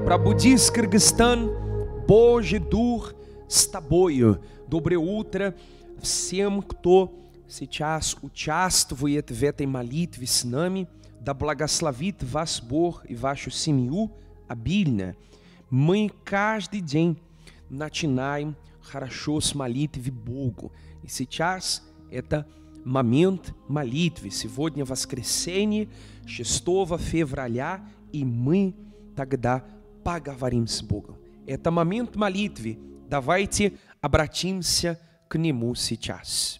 Пробудись, Кыргызстан, Божий Дух с тобою. Доброе утро всем, кто сейчас участвует в этой молитве с нами. Да благословит вас Бог и вашу семью обильно. Мы каждый день начинаем хорошо с молитвы Богу. И сейчас это момент молитвы. Сегодня воскресенье, 6 февраля, и мы тогда поговорим с Богом. Это момент молитвы. Давайте обратимся к Нему сейчас.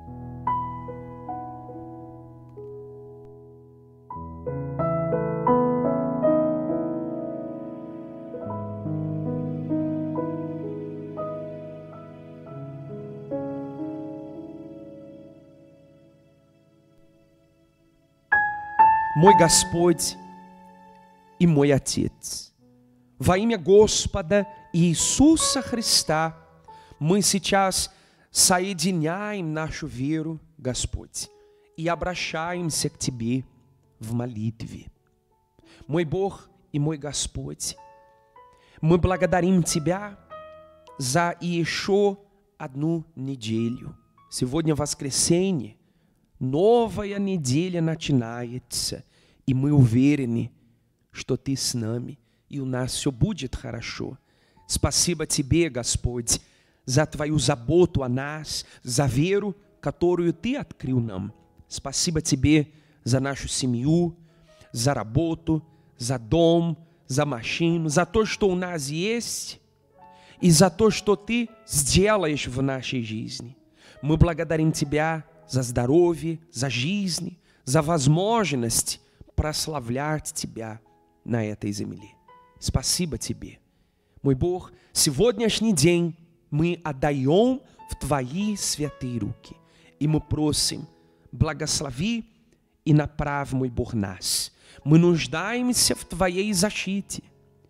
Мой Господь и мой Отец, во имя Господа Иисуса Христа мы сейчас соединяем нашу веру, Господь, и обращаемся к Тебе в молитве. Мой Бог и мой Господь, мы благодарим Тебя за еще одну неделю. Сегодня воскресенье, новая неделя начинается, и мы уверены, что Ты с нами, и у нас все будет хорошо. Спасибо Тебе, Господь, за Твою заботу о нас, за веру, которую Ты открыл нам. Спасибо Тебе за нашу семью, за работу, за дом, за машину, за то, что у нас есть, и за то, что Ты сделаешь в нашей жизни. Мы благодарим Тебя за здоровье, за жизнь, за возможность прославлять Тебя на этой земле. Спасибо Тебе. Мой Бог, сегодняшний день мы отдаем в Твои святые руки. И мы просим, благослови и направь, мой Бог, нас. Мы нуждаемся в Твоей защите.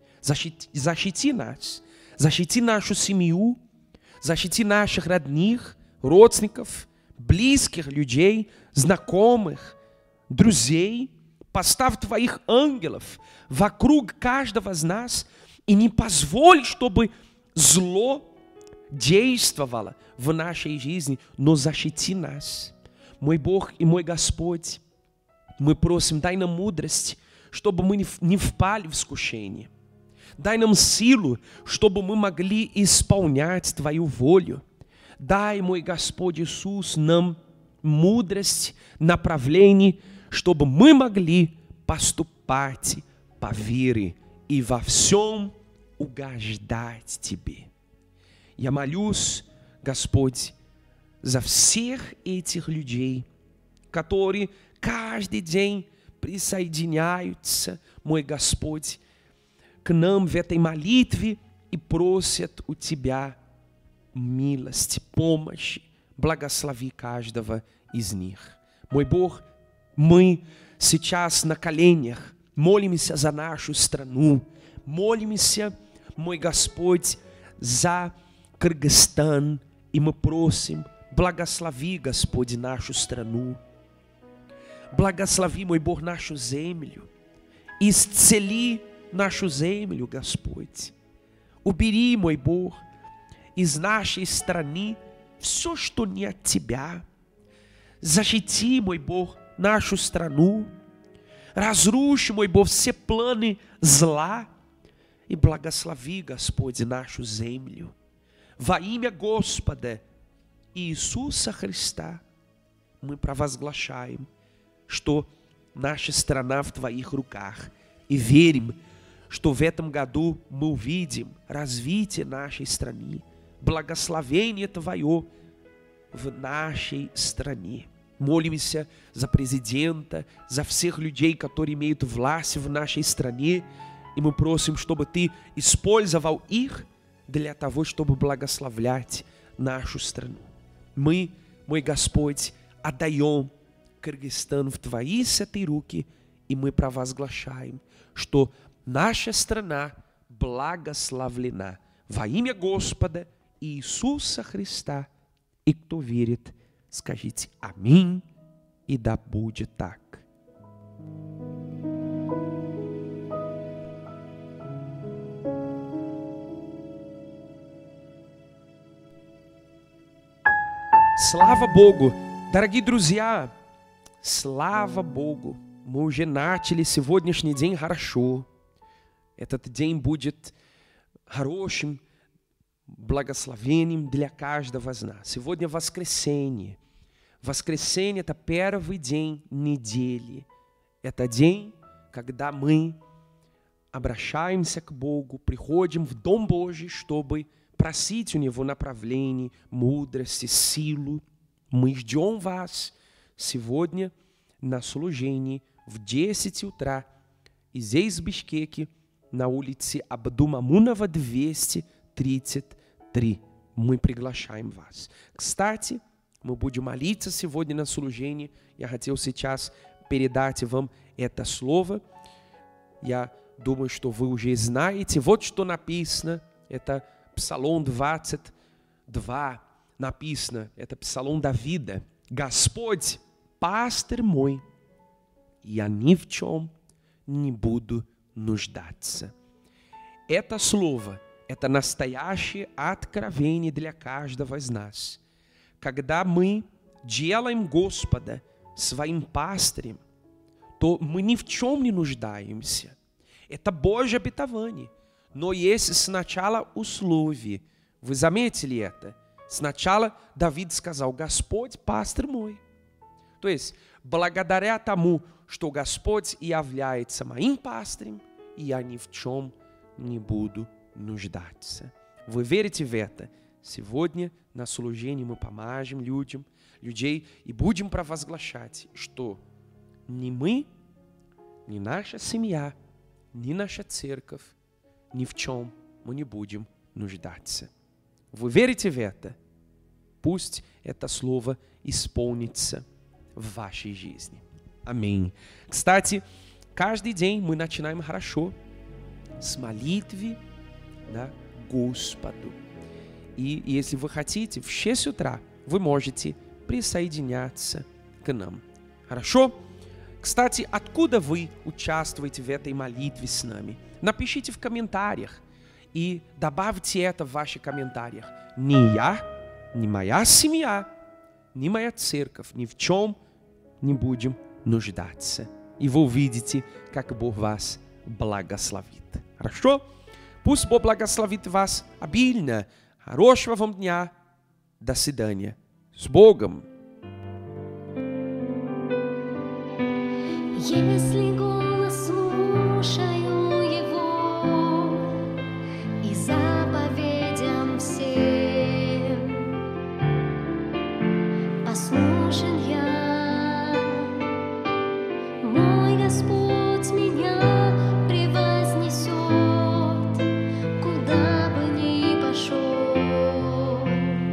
Защити нас. Защити нашу семью. Защити наших родных, родственников, близких людей, знакомых, друзей. Поставь Твоих ангелов вокруг каждого из нас и не позволь, чтобы зло действовало в нашей жизни, но защити нас. Мой Бог и мой Господь, мы просим, дай нам мудрость, чтобы мы не впали в искушение. Дай нам силу, чтобы мы могли исполнять Твою волю. Дай, мой Господь Иисус, нам мудрость, направление, чтобы мы могли поступать по вере и во всем угождать Тебе. Я молюсь, Господь, за всех этих людей, которые каждый день присоединяются, мой Господь, к нам в этой молитве и просят у Тебя милости, помощи. Благослови каждого из них. Мой Бог, мы сейчас на коленях молимся за нашу страну, молимся, мой Господь, за Кыргызстан, и мы просим, благослови, Господь, нашу страну, благослови, мой Бог, нашу землю, исцели нашу землю, Господь, убери, мой Бог, из нашей страны все, что не от Тебя, защити, мой Бог, нашу страну, разруши, мой Бог, все планы зла и благослови, Господь, нашу землю. Во имя Господа Иисуса Христа мы провозглашаем, что наша страна в Твоих руках, и верим, что в этом году мы увидим развитие нашей страны, благословение Твое в нашей стране. Молимся за президента, за всех людей, которые имеют власть в нашей стране. И мы просим, чтобы Ты использовал их для того, чтобы благословлять нашу страну. Мы, мой Господь, отдаем Кыргызстан в Твои святые руки, и мы провозглашаем, что наша страна благословлена во имя Господа Иисуса Христа. И кто верит, скажите аминь, и да будет так. Слава Богу! Дорогие друзья, слава Богу! Мы уже начали сегодняшний день хорошо. Этот день будет хорошим благословением для каждого из нас. Сегодня воскресенье. Воскресенье – это первый день недели. Это день, когда мы обращаемся к Богу, приходим в Дом Божий, чтобы просить у Него направлений, мудрости, силу. Мы ждем вас сегодня на служении в 10 утра и здесь в Бишкеке на улице Абдумамунова 233. Мы приглашаем вас. Кстати, мы будем молиться сегодня на служении. Я хотел сейчас передать вам это слово. Я думаю, что вы уже знаете. Вот что написано. Это Псалом 22. Написано. Это Псалом Давида. Господь, пастырь мой, я ни в чем не буду нуждаться. Это слово, это настоящее откровение для каждого из нас. Когда мы делаем Господа своим пастырем, то мы ни в чем не нуждаемся. Это Божье обетование. Но есть сначала условия. Вы заметили это? Сначала Давид сказал: Господь, пастырь мой. То есть, благодаря тому, что Господь является моим пастырем, я ни в чем не буду нуждаться. Вы верите в это? Сегодня на служении мы помажем людей и будем провозглашать, что ни мы, ни наша семья, ни наша церковь, ни в чем мы не будем нуждаться. Вы верите в это? Пусть это слово исполнится в вашей жизни. Аминь. Кстати, каждый день мы начинаем хорошо с молитвы, да, Господу. И если вы хотите, в 6 утра вы можете присоединяться к нам. Хорошо? Кстати, откуда вы участвуете в этой молитве с нами? Напишите в комментариях и добавьте это в ваши комментариях. Ни я, ни моя семья, ни моя церковь ни в чем не будем нуждаться. И вы увидите, как Бог вас благословит. Хорошо? Пусть Бог благословит вас обильно. Хорошего вам дня. До свидания. С Богом. Если голос слушаю его и заповедям всем послушен я, мой Господь меня превознесет, куда бы ни пошел,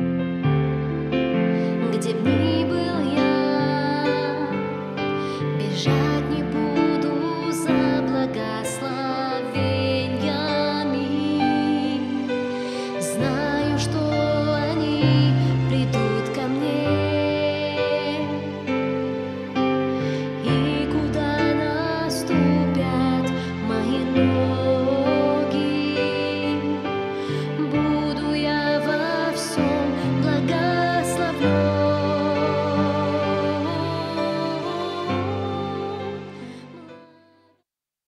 где б ни был я, бежать не буду за благословениями. Знаю, что они придут ко мне, и куда наступят